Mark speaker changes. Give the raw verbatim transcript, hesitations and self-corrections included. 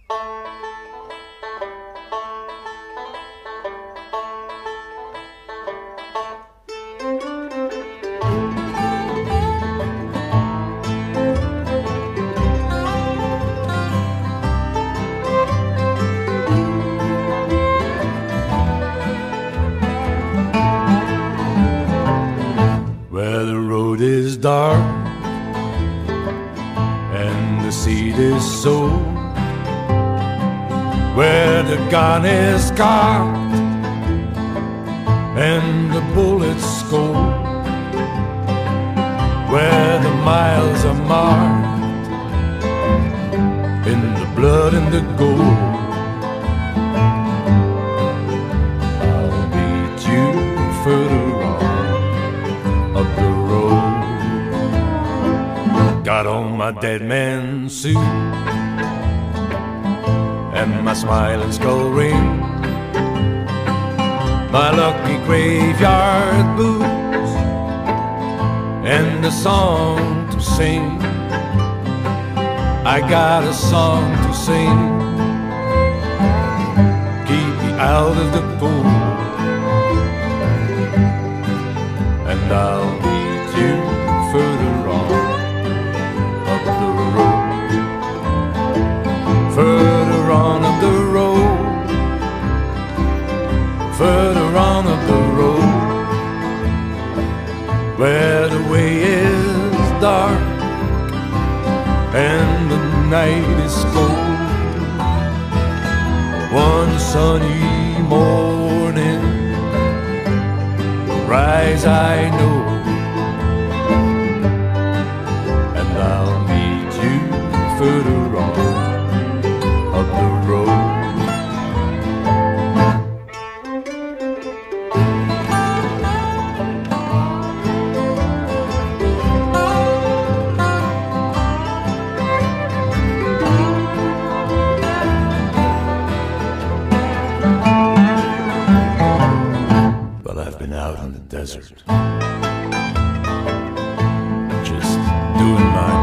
Speaker 1: Where the road is dark and the seed is sown, where the gun is cocked and the bullets scold, where the miles are marked in the blood and the gold. I'll meet you further on up the road. Got on my dead man suit and my smiling skull ring, my lucky graveyard boots, and a song to sing. I got a song to sing. Keep me out of the pool, and I'll meet you further on up the road. Further on up the road, further on up the road, where the way is dark and the night is cold. One sunny morning, rise I know, and I'll meet you further on up the road. Well, I've been out in the desert, just doing my